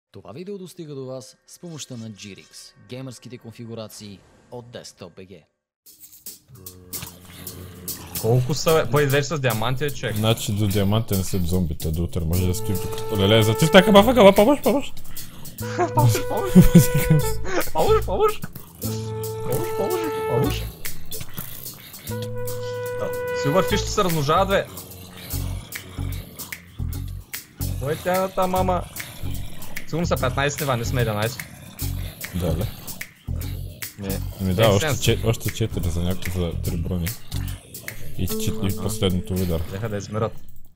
Това видео достига до вас с помощта на GRX, геймърските конфигурации от Desktop.bg. Колко са, бе? Бъде вече с диаманти е човек. Значи до диамантен след зомбите, до утре може да стоим тук. Олеле, затисна каба, помощ! Помощ! Силвър фиш се размножават, бе. Кой е тяната, мама? Сигурно са 15 нива, не сме 11. Да, ле. Не. Ми да, още 4 за някакво за 3 брони. И последното удар. Деха да измират.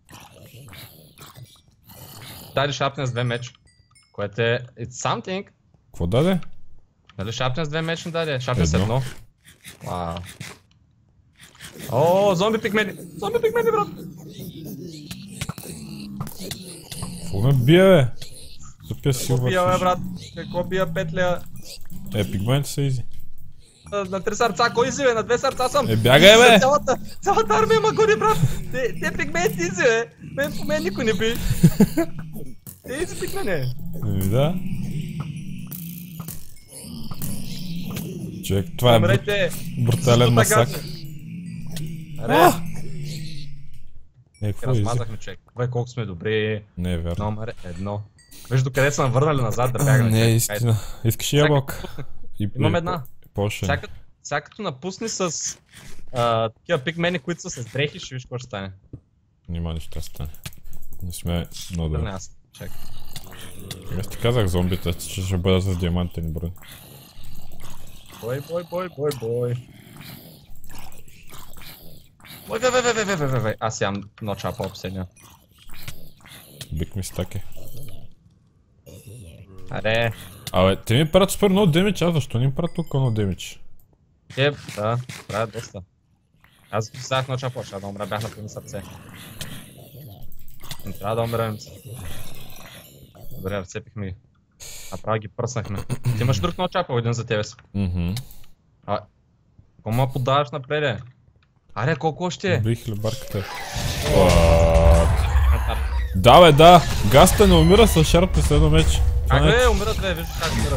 Дай ли Sharpness 2 меч? Което е... It's something. Какво даде? Дали Sharpness 2 меч не даде? Sharpness 1. Вау. О, зомби пигмени! Зомби пигмени, брат! Какво ме бие, бе? Тупия Силвър Какво бия, бе, фиш. брат? Какво бия, петля? Пигмените са изи. На 3 сърца, кой изи, бе? На 2 сърца съм! Бягай, бе! Цялата армия ма гони, брат! Те пигменти изи, бе! По мен никой не би! Те изи пигмени! Да. Човек, това е брутален масакър. Аре! Какво изи? Размазахме, човек. Бе, колко сме добри. Не е вярно. Номер 1. Виж докъде са върнали назад да бягаме. Не е истина. Искаш и ябълка? Имам една. По-шен. Сега като напусни с такива пигмени, които са с дрехи, ще виж какво ще стане. Нима нищо стане. Не сме много добре. Аз чакай. Аз ти казах зомбите, че ще бъдат с диамантени брони. Бой. Аз ям ноча по-обседня. Бик ми стаке. Аре. Абе, те ми правят супер много демидж, аз защо не им правят толкова много демидж? Да, правят доста. Аз писах ноча по-ще да умра, бях на пълни сърце. Не трябва да умрем. Добре, вцепихме ги. Направо ги пръснахме. Ти имаш друг ноча по един за тебе си. Какво ма подаваш напред? Аре, колко още е? Добри хлебарката. Да, бе, да! Гаста не умира с шарп последно меч. Как бе, умират бе, виж как умират.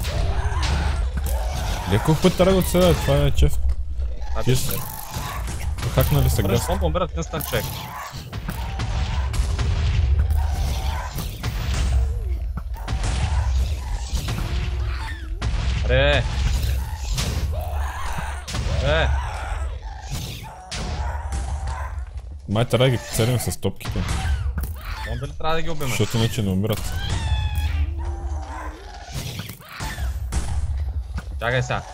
Колко път трябва да отседа, това е чест. Хакнали се гаста. Бомба умират инстант чек. Аре! Май трябва да ги целим с топките. Бомба ли трябва да ги убиме? Защото иначе не умират. Чакай сега.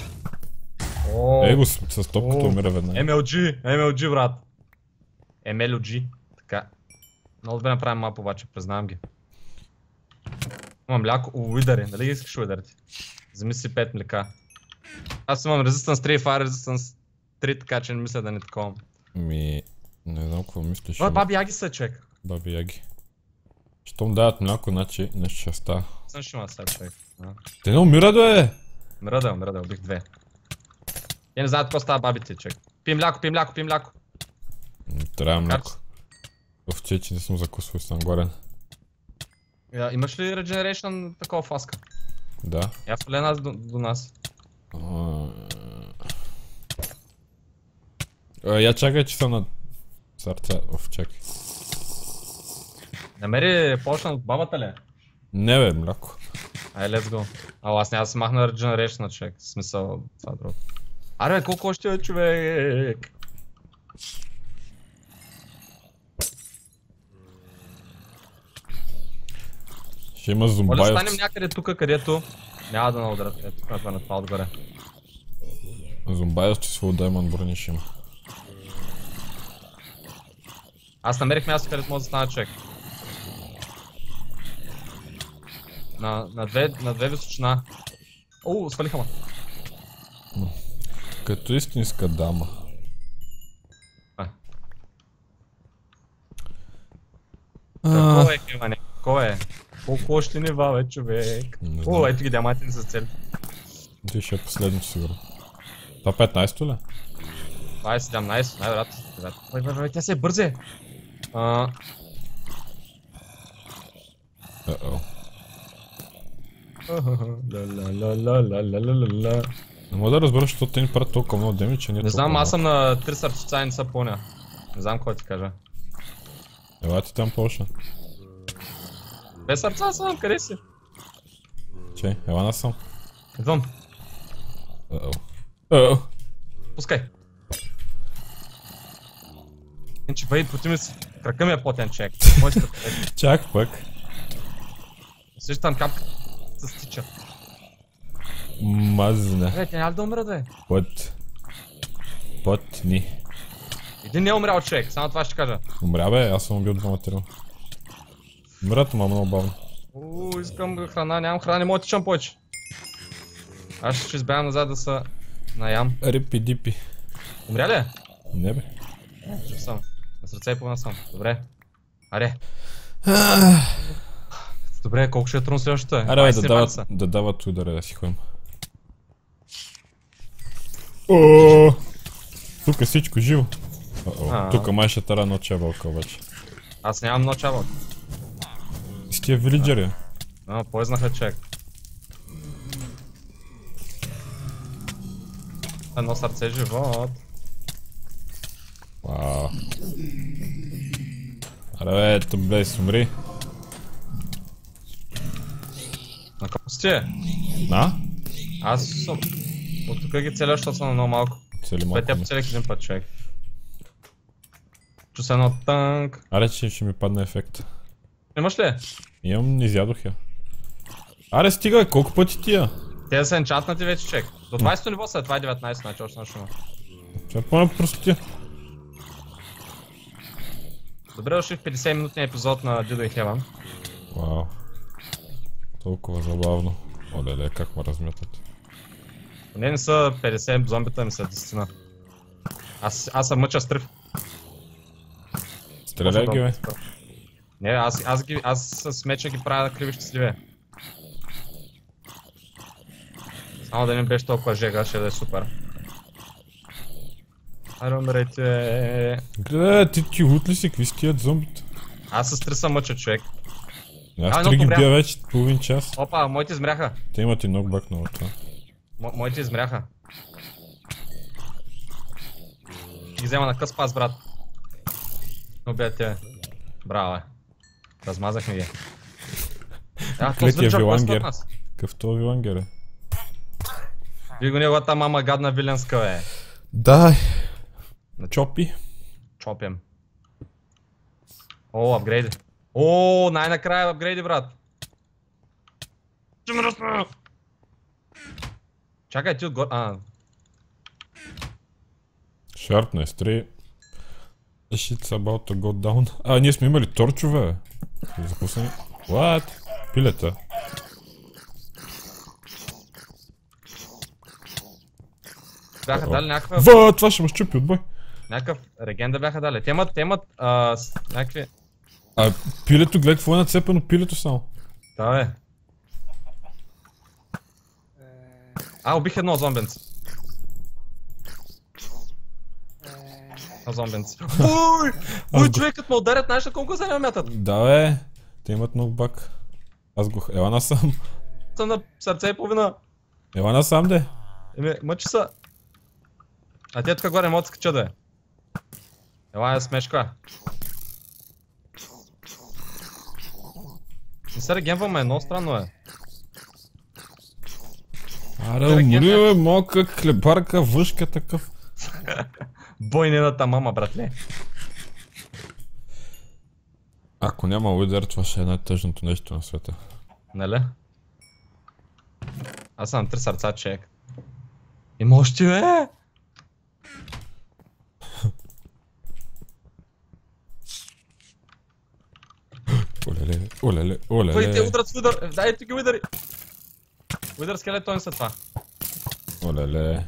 Его с топката умира веднага. MLG, брат. MLG. Така. Много добре направим мап обаче, признавам ги. Имам мляко, уидари, нали ги искаш уидарите? Вземи си 5 млека. Аз имам Resistance 3 и Fire Resistance 3, така че не мисля да не таковам. Не знам какво мислиш. Баби Яги са, човек. Баби Яги. Щом дават мляко, значи нещо ще става. Съм ще има сега, човек. Те не умират, бе! Умира, убих 2. Я не знаят какво става бабите, човек. Пи мляко. Трябва мляко. В че не съм закусвал и съм горен. Имаш ли Regeneration такова фласка? Да. Я фале нас до нас. Я чакай, че съм на сърца. Чакай. Намери почна от бабата ли? Не бе, мляко. Ай, let's go. Аз няма да се махна Regeneration на човек. В смисъл, това друго. Аре бе, колко още е, човек? Ще има зомбайовци. Моля, станем някъде тука, където няма да nauдрят. Ето тук на това отгоре. Зомбайовци с full diamond брони ще има. Аз намерих място, където може да стана човек. На две височина. Свалиха ма. Като истинска дама. Какво е, Кеване? Какво е? Колко още нива, бе, човек? Ето ги диамантини са цели. Ти ще е последното сигурно. Това 15-то ли? Това е 17, най-вероятно. Тя се е бързе! Не мога да разбера, защото те ни правят толкова много деми, че не е Не знам, толкова аз съм на 3 сърчица и не са поня. Не знам какво ти кажа. Ела ти там Полша. 2 сърца съм, къде си? Че, ела насам. Идвам, пускай. Иначе бъди против ми си. Крака ми е потен човек. Чак пък. Сещам капка се стича. Мазна. Тя няма да умра да е. Пътни. Един не е умрял човек, само това ще кажа. Умря бе, аз съм убил 2 материал. Умрят, ама много бавно. Искам храна, нямам храна, не мога да тичам повече. Аз ще избягам назад да са наям. Рипи-дипи. Умря ли? Не бе. Жив съм. На сърце и половина съм. Добре. Аре. Добре, колко ще е трудно следващото е? Аре бе, да дават ударе да си ходим. Тук е всичко живо. Тук май ще тара нощ чабалка обаче. Аз нямам нощ чабалка. С тия вилиджери. Поезнаха човек. Едно сърце живот. Вау. Аре бе, ето Блейс, умри. На колко си е? На? Аз съм... От тук ги целя, защото съм на много малко. Цели малко. Те поцелях един път човек. Чу се едно танк. Аре, че ще ми падне ефект. Имаш ли? Имам, не изядох я. Аре, стига, колко пъти тия? Те са енчантнати вече човек. До 20-то ниво са, това е 19, значи още на шума. Ще помня простотия. Добре дошли в 50-минутния епизод на Дидо и Хеван. Вау. Толкова забавно. Оле, как ме размятат. Не са 50 зомбита, ми са 10. Аз съм мъча стрив. Стреляй ги, бе. Не, аз с меча ги правя да криви щастливе. Само да не беше толкова жега, ще да е супер. Айде умрете. Гледай, ти лут ли си, какви си тият зомбите? Аз с 3 съм мъча човек. Аз 3 ги бия вече половин час. Опа, моите измряха. Те имат и нокбак на това. Моите измряха. Ги взема на къс пас, брат. Убия те. Браво е. Размазахме ги. Клетия вилангер. Какъв това вилангер е? Ви го неговата мама гадна виленска бе. Дай. На чопи. Чопим. О, апгрейди. О, най-накрая апгрейди, брат. Чакай, ти отгоре. Sharpness 3. Shit's about to go down. Ние сме имали торчове. Запусани. What? Пилета. Бяха дали някаква... Това ще ме щупи от бой. Някакъв реген да бяха дали. Те имат някакви... Пилето, гледай какво е нацепено пилето само. Да бе. Убих едно зомбенце. Зомбенци. Ой, човекът ме ударят, знаеш ли колко се не мятат? Да бе, те имат нокбак. Аз го... Ела насам. Съм на сърце и половина. Ела насам, де. Мъчи са. А те тук горе могат да скача да е. Ела е смешка. Не се регенваме, много странно е. Аре, умри бе, малка хлебарка, въшка такъв. Бойнената мама, братле. Ако няма удар, това ще е най-тъжното нещо на света. Нали? Аз съм 3 сърца, човек. Има още, бе! Олеле. Бъдете удрат с удар, дайте ги удари! Удар скелетон са това. Олеле.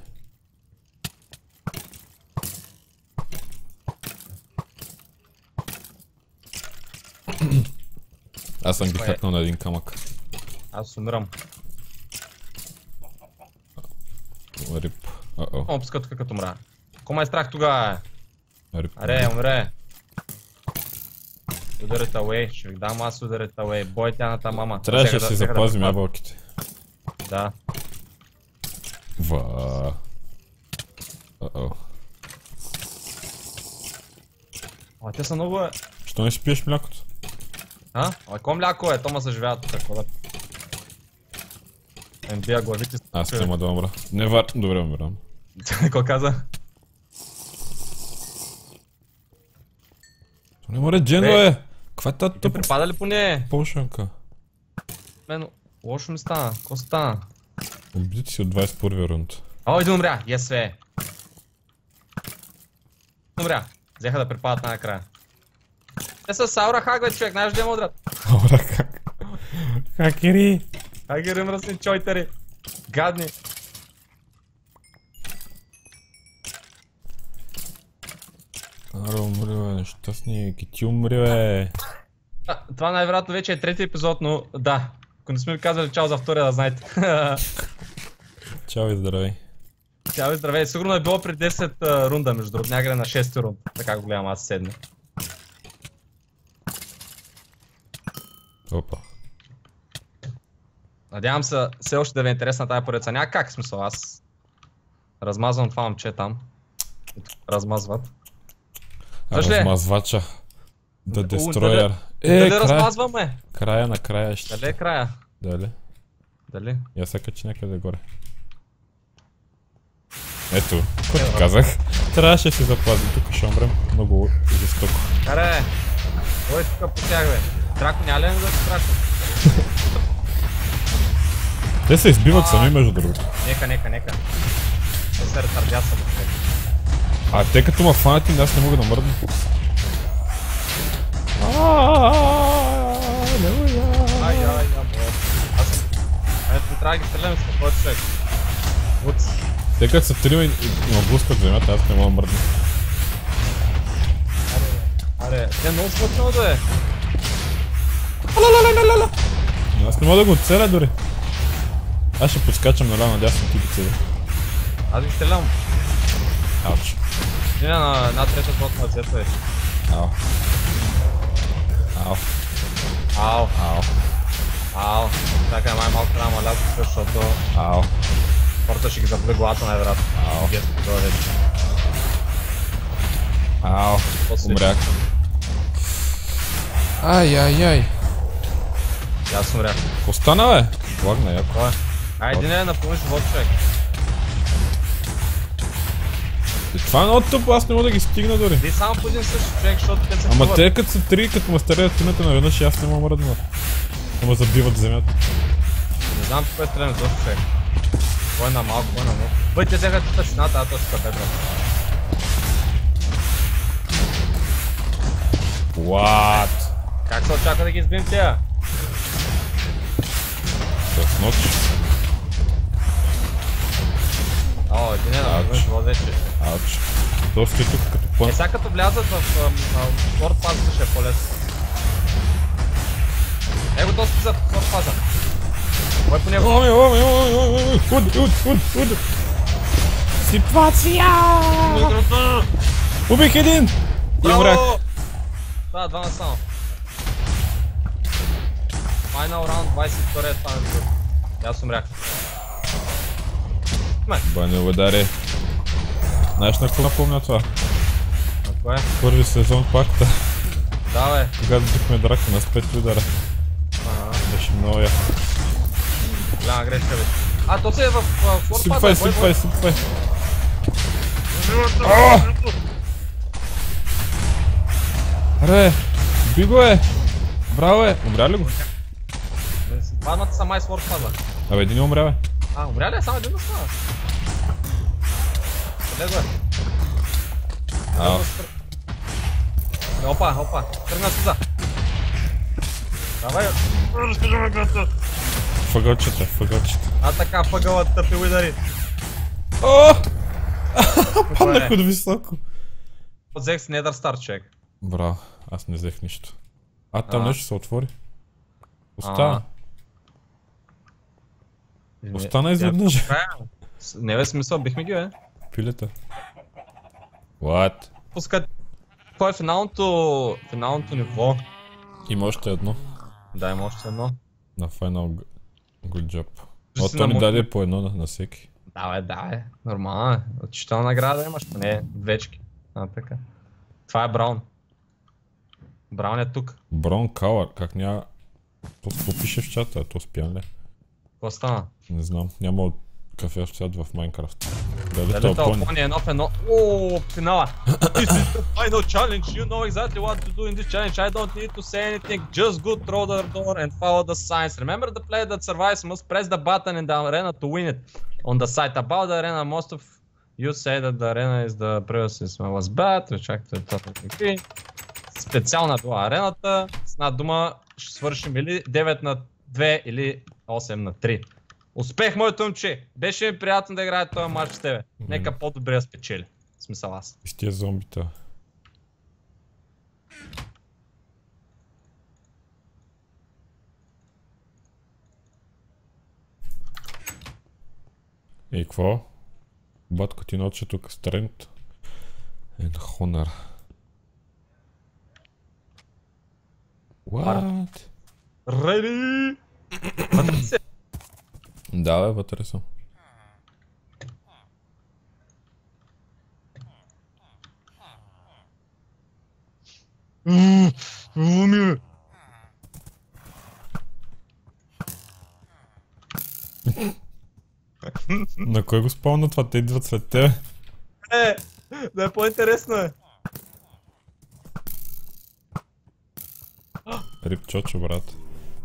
Аз съм ги хакнал на един камък. Аз умирам. Рип. Пуска тук като мра. Кома е страх тогава? Рип. Аре, умре. Ударете away, ще ви дам аз ударете away. Бой тяната мама. Трябваше да си запазим ябълките. Да. Ва. А те са много... Що не си пиеш млякото? А? Какво мляко е? Тома съживява тук, какво да... Бия главите... Аз няма да умра. Не вар... Добре, умирам. Какво каза? То не море джено е! Каква е тази Те тъпа припада ли поне? полшанка? Мен, лошо ми стана. Какво стана? Убити си от 21 рунд. О, един умря! Есве! Умря! Взеха да припадат най-накрая. Те са Саура Хагве, човек, знаеш да ме удрят. Добре, как? Хакери! Хагери мръсни чойтери! Гадни! Ара, умри, бе, нещастник, и ти умри, бе. Това най-вероятно вече е трети епизод, но да. Ако не сме ви казали чао за втория, да знаете. Чао и здравей. Чао и здравей. Сигурно е било при 10 рунда, между другото, някъде на 6 рунд. Така го гледам аз седми. Опа. Надявам се все още да ви е интересна тази поредица. Няма как смисъл, аз размазвам това момче там. Размазват. Виж ли? Размазвача. Да Дали дестрояр. Дали края. размазваме? Края на края ще. Дали е края? Дали? Дали? Я се качи някъде горе. Ето, което казах. Трябваше да си запазим, тук ще умрем много жестоко. Каре! Кой тук посях, бе? Драко няма ли да си Драко? Те се избиват сами между другото. Нека. Те се ретардят са, бе. А те като ма фанати, аз не мога да мръдна. Ай, аз не трябва да ги стреляме с какво човек. Уц. Те като са трима и ма блъскат земята, аз не мога да мръдна. Аре, те много смътно да е. Аз не мога да го оцеля дори. Аз ще подскачам наляво надясно, ти ги цели. Аз ги стрелям. Ауч. Дина на една трета плот на цето е. Ау. Ау. Ау. Ау. Ау. Така, май малко трябва маля тук, защото Ау. хората ще ги заболи главата най-вероятно. Ау. Това вече. Ау. После. Умрях. Ай. И аз умрях. Какво стана, бе? Лагна яко. Кой е? Ай, един е напълни живот, човек. Това е много тъпо, аз не мога да ги стигна дори. Ти само по един същи човек, защото те се Ама чуват. те като са три, като ме стрелят тимата наведнъж и аз не мога мръдна. Ама забиват земята. Не знам какво е стреляме този човек. Кой е на малко, кой е на много. Бъй, те взеха тук сината, а точка петра. What? Как се очаква да ги избим тия? С нощ. О, един е на живот вече. Ауч. Доста е тук като пън. Сега като влязат в форт фазата ще е по-лесно. Его доста за форт фаза. Кой по него? Ой. Уд. Ситуация! Убих един! И умрях. Да, два насам. Final round 22 е това нещо. И аз умрях. Бане удари. Знаеш на какво напомня това? А кое? Първи сезон пакта. Да, бе. Когато бихме драка на 5 удара. Беше много яко. Голяма грешка, бе. А, то се е в форт фаза. Сипвай. Аре, би го е! Браво е! Умря ли го? Двамата са май с форт фаза. Абе, един умря, бе. А, умря ли? Само един остана. Къде го е? Ау. Опа, тръгна сюда. Давай, разкажи грата. Въгълчета. А така, въгълът тъпи удари. О! Паднах от високо. Взех си Nether Star, човек. Браво, аз не взех нищо. А, там нещо се отвори. Остана. Остана изведнъж. Не бе смисъл, бихме ги, бе. Пилета. What? Пускат... Кой е финалното ниво? Има още едно. Да, има още едно. На Final Good Job. То ни даде по едно на всеки. Да, нормално е. Отчитана награда имаш, не двечки. Така. Това е Браун. Браун е тук. Браун Кауър, как няма... Какво пише в чата, то спян ли? Какво стана? Не знам, няма от кафе свят в Майнкрафт. Дали това пони е нов едно... Ооо, финала! This is the final challenge, you know exactly what to do in this challenge, I don't need to say anything, just go through the door and follow the signs. Remember the player that survives must press the button in the arena to win it. On the site about the arena, most of you say that the arena is the previous one was bad, чакайте това. Специална била арената, с една дума ще свършим или 9 на 2 или 8 на 3. Успех, моето момче! Беше ми приятно да играе този матч с тебе. Нека по-добре да спечели. В смисъл аз. И с тия зомбита. И какво? Батко ти научи тук Strength and Honor. What? Ready! Вътре се! Да, бе, вътре съм. На кой го спомня това? Те идват след тебе. Да е по-интересно е. Рип Чочо, брат.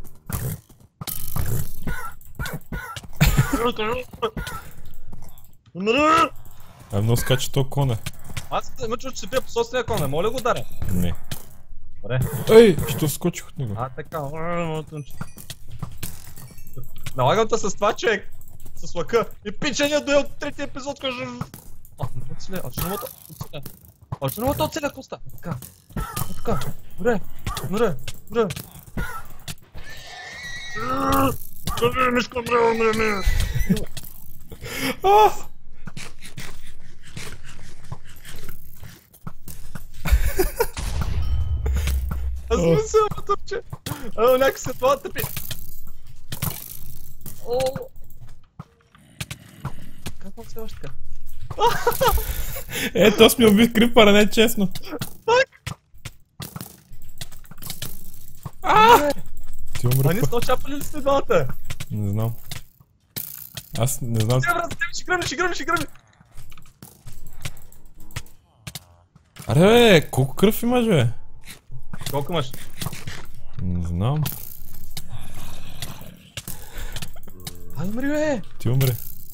А много скача то коне. Аз се мъчвам, че се бия по собствения коне, моля го ударя. Не. Добре. Ей, що скочих от него? Така. Налагам те с това, човек. С лъка. И пичения дуел от третия епизод, кажа... Още не мога да оцеля, Коста. Така. Добре. Мишко, умре. Аз мисля, тъпче. Някой се това тъпи. Как мога се още така? Ето, аз ми убих крипъра, не е честно. Ти умре. А ние сме очапали ли сте двамата? Не знам. Аз не знам. Ще гръмни. Аре бе, колко кръв имаш бе? Колко имаш? Не знам. Ай, умри бе! Ти умре.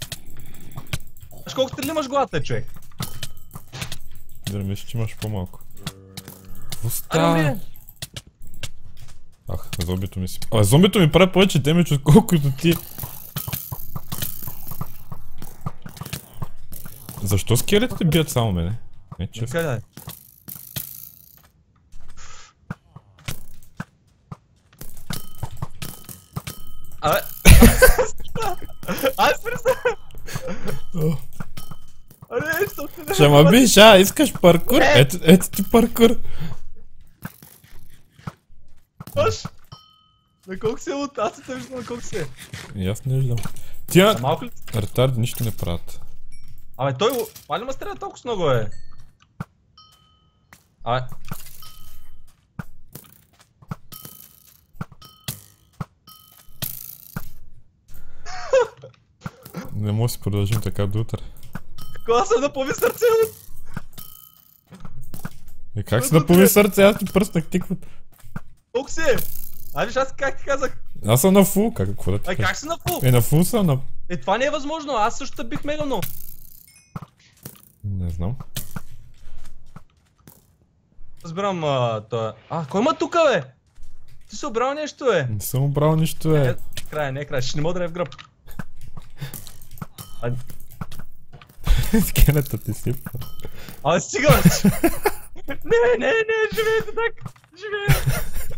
Аж колко стрели имаш главата, човек? Да не мисля, че имаш по-малко. Ай, умри! Ах, зомбито ми си... зомбито ми прави повече демидж, отколкото ти. Защо скелетите бият само мене? Не, честно. Къде? Абе... Ай, спри. Аре, що ти... Ще ма биш, искаш паркур? Ето ти паркур. Аш! На колко си е от... Аз не те виждам на колко си е. И аз не виждам. Тия... Малко ли? Ретарди нищо не правят. Абе той... Пали ма стреля толкова с много е. Абе... Не може да си продължим така до утре. Кога съм напълни сърце? И как си напълни сърце? Аз ти пръснах тикват. Колко си е? Айде, аз как ти казах? Аз съм на фул, какво да ти Ай, кажа? как си на фул? На фул съм на... Това не е възможно, аз също бих мегано. Не знам. Разбирам това. Кой има тука, бе? Ти си обрал нещо, бе? Не съм обрал нищо, бе. Не е край, ще не мога да е в гръб. Скелета ти сипва. Стига! Не, живеете так! Живее!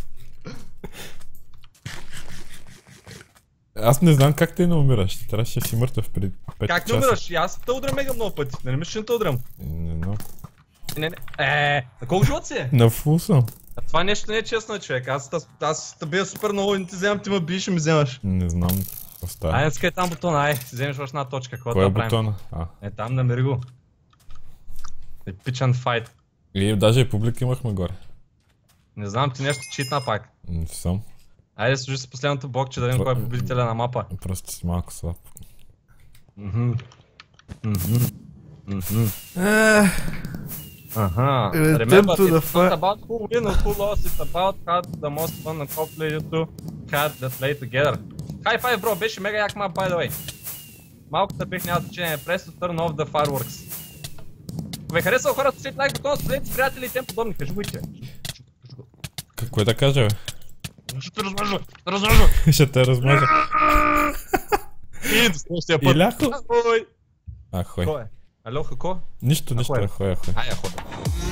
Аз не знам как те не умираш, ти трябваше да си мъртъв преди 5 часа. Как не умираш? Аз те удрям мега много пъти, не мисля, че не те удрям. Не знам. Не. На колко живот си е? На фул съм. А това нещо не е честно, човек. Аз те бия супер много и не ти вземам, ти ме биеш и ми вземаш. Не знам. Остава. Ай, скай там бутона, ай, си вземеш още една точка, какво Кой е да правим? бутона? Е, там намери го. Епичен файт. И даже и публика имахме горе. Не знам, ти нещо читна пак. Не съм. Айде служи с последното блокче да видим кой е победителя на мапа. Просто си малко слаб. Аха. Attempt to the It's not about who win or who lost, it's about how the most fun and hopefully you two had that play together. High five, bro, беше мега як мап, by the way. Малко тъпих, няма значение. Press to turn off the fireworks. Ако ви харесва хората, след лайк бутон, споделете с приятели и тем подобни. Кажи го и че. Какво да кажа, бе? Ще те размажа. Ще те размажа. И до следващия път. Иляхо? Ахой. Ахой. Кой е? Алло, хако? Нищо, Ахой. ахой. Ай, ахой.